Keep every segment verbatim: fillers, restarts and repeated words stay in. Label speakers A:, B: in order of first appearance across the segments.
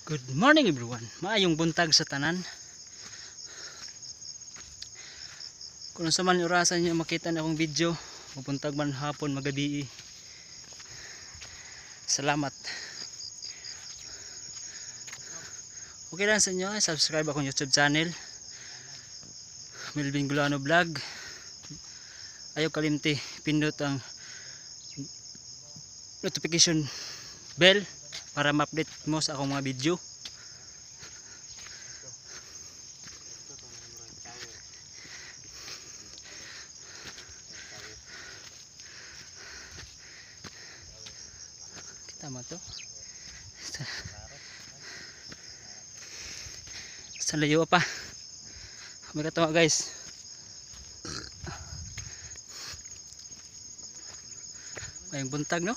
A: Good morning everyone. Maayong buntag sa tanan. Kung sa man orasan niyo makita na akong video, buntag man hapon magabi. Salamat. Okay lang sa inyo, subscribe akong YouTube channel. Melvin Gulano Vlog. Ayaw kalimti pindot ang notification bell para ma-update mo sa akong mga video. Kita mo to? Sa, sa layo pa. May katawa guys. Mayang buntag no?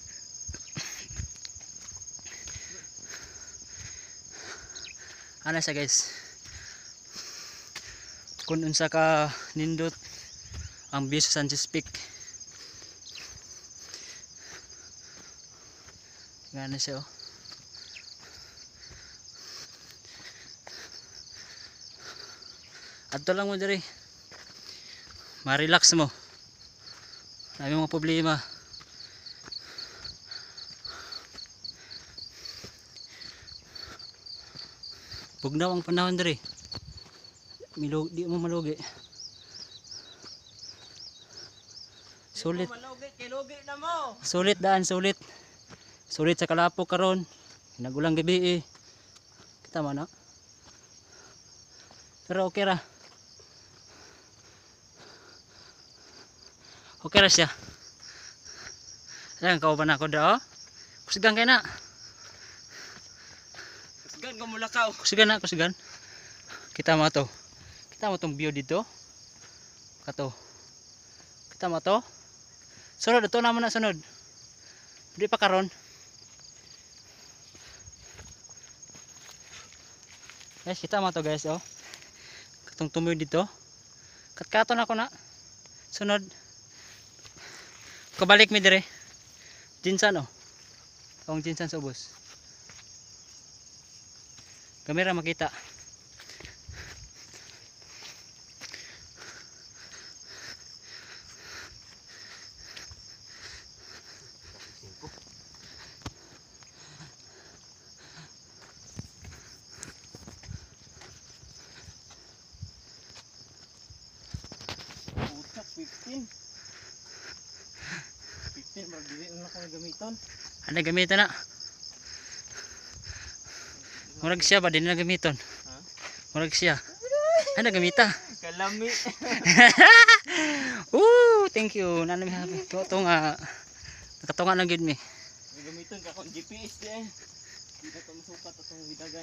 A: Ano siya guys, kung unsa ka nindot ang view sa Sanchez Peak, gana siya oh. Adto lang mo diri, ma-relax mo, dami mga problema. Bugnaw ang panahon diri. Milog di mo malugi. Sulit.
B: Malugi kay lugi na mo.
A: Sulit daan, sulit. Sulit sa kalapok karon. Nagulang gabi eh. Kita mo no? Pero okay ra. Okay ra siya. Ayan, kauban ako da oh. Kusigang kay na.
B: Kusigan ko mula ka.
A: Kusigan na, kusigan. Kita mo to. Kita mo tong view dito. Kato. Kita mo to. Sunod, ito naman na sunod. Hindi pa karon. Guys, kita mo to guys oh. Katong tumoy dito. Katkaton ako na. Sunod. Kabalik mi dire. Jinsan oh. Ang jinsan sa ubos. Kamera makita.
B: Putak fifteen. fifteen magdili na ko gamiton.
A: Ano gamiton na? Murag siya ba din na gamiton?
B: Ha?
A: Murag siya. Ano gamita?
B: Kalami.
A: Ooh, thank you. Nana mi happy. To nga nakatunga lang gid mi.
B: Gamiton ka kon G P S di ay. Di na to masukat atong bidagan.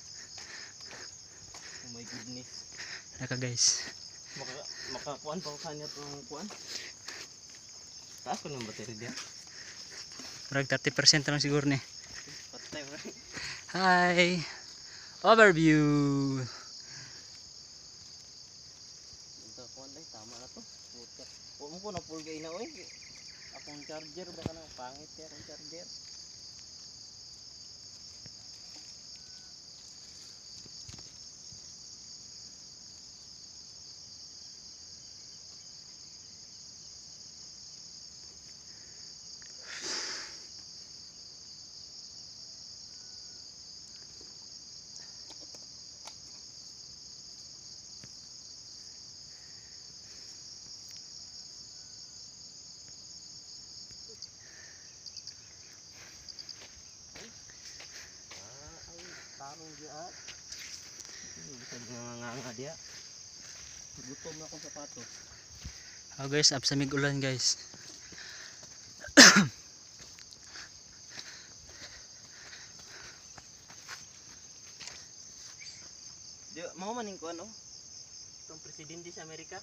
B: Oh my goodness.
A: Naka guys.
B: Maka makakuan pa ko kanya tong kuan. Taas ko ng battery dia.
A: Murag thirty percent lang siguro ni.
B: Patay ba.
A: Hi. Overview.
B: Ito kuan dai tama na to. Putak. Wa mo ko na full gay na oy. Akong charger baka na pangit ya akong charger. Tarong dia. Bisa nganga dia. Gutom na akong sapatos.
A: Oh guys, absamig ulan guys.
B: Di mau maning ko ano? Itong presidente sa Amerika.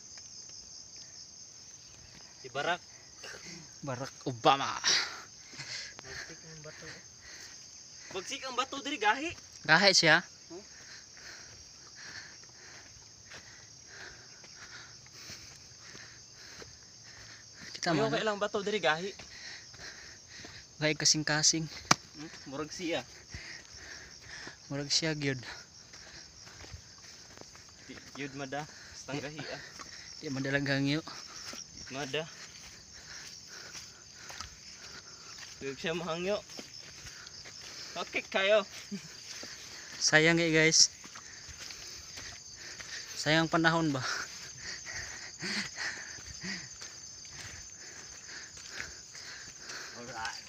B: Si Barack.
A: Barack Obama.
B: Bagsik ang bato. Bagsik ang bato diri gahi.
A: Gahe siya.
B: Huh?
A: Kita mo.
B: Mayo kay lang bato diri gahi.
A: Gahe kasing-kasing.
B: Hmm? Murag siya.
A: Murag siya gyud.
B: Di yun mada. Stanggahi ah.
A: Di madalang hangyo.
B: Mada. Huwag siya mahangyo. Okay kayo.
A: Sayang eh guys. Sayang panahon ba?
B: Alright.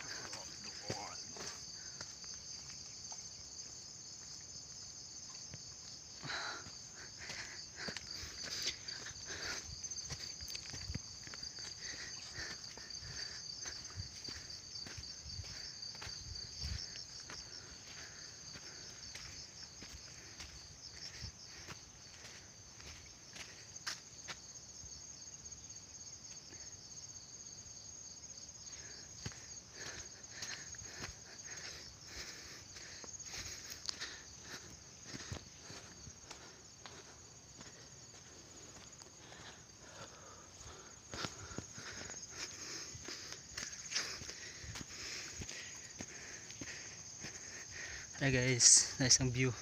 A: Na guys, nice ang view.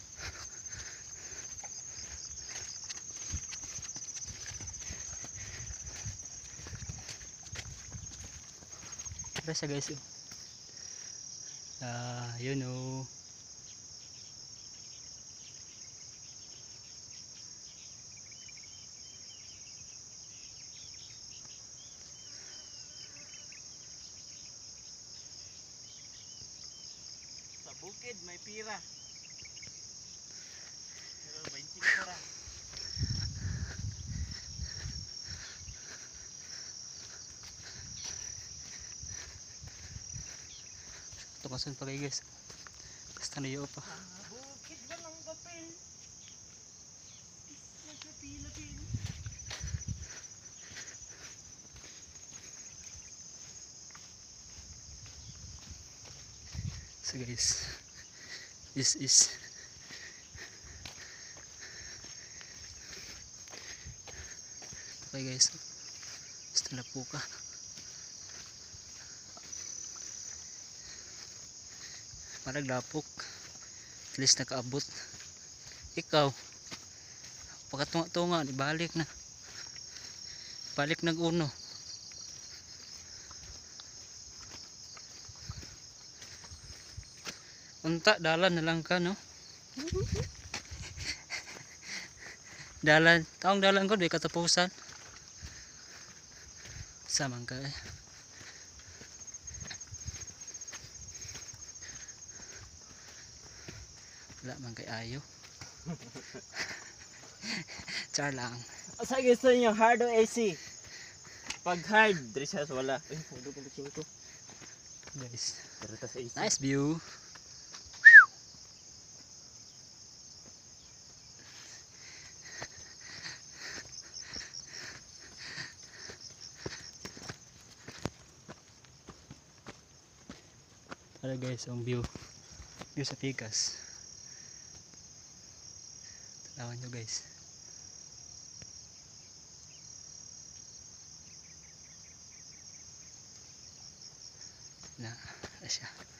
A: Tara siya guys. Oh. Ah, yun oh.
B: Sa bukid may pira. Pero twenty pira.
A: Tukasan pa kayo guys. Basta na pa.
B: Bukid walang papel. Nasa pila-pila.
A: So guys, this is okay guys. Basta na po ka. Malaglapok. At least nakaabot. Ikaw, pagkatunga-tunga, ibalik na. Balik nag-uno. Unta, dalan na lang ka, no? Dalan. Taong dalan ko, di katapusan. Samang ka eh. Wala man kay ayo. Char lang.
B: Asa gusto niyo hard o A C? Pag hard, dressas wala. Ay, huwag ko bisin ko.
A: Guys,
B: Pero tas A C.
A: nice view. Tara guys, ang view. View sa Pikas. Tanawan nyo guys. Na, na siya.